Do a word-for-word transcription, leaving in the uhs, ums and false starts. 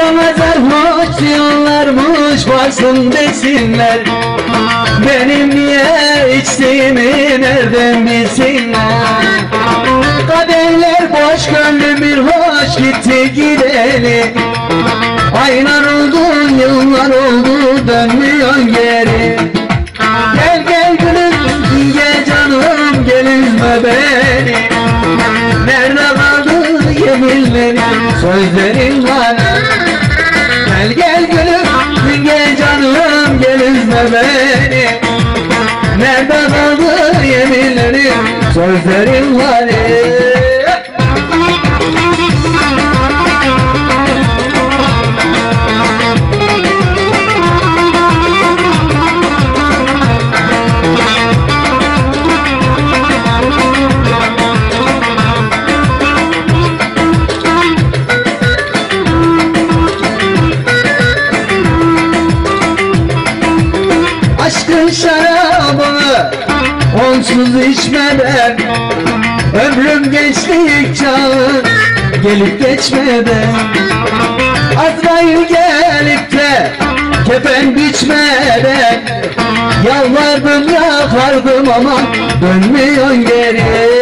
mezarmış diyorlarmış, varsın desinler. Benim niye içtiğimi nereden bilsinler? Kaderler boş, gönlüm bir hoş gitti gideli. Aylar oldu, yıllar oldu, dönmüyor geri. Gel gel gülüm, gel canım, gel üzme beni. Nerede kaldı yeminlerin, sözlerin var? Gel gel gülüm, gel canım, gel üzme beni. Nerede kaldı yeminlerin, sözlerin var? Aşkın şarabını onsuz içmeden, ömrüm gençlik çağı gelip geçmeden. Azrail gelip de kefen biçmeden, yalvardım yakardım ama dönmüyor geri.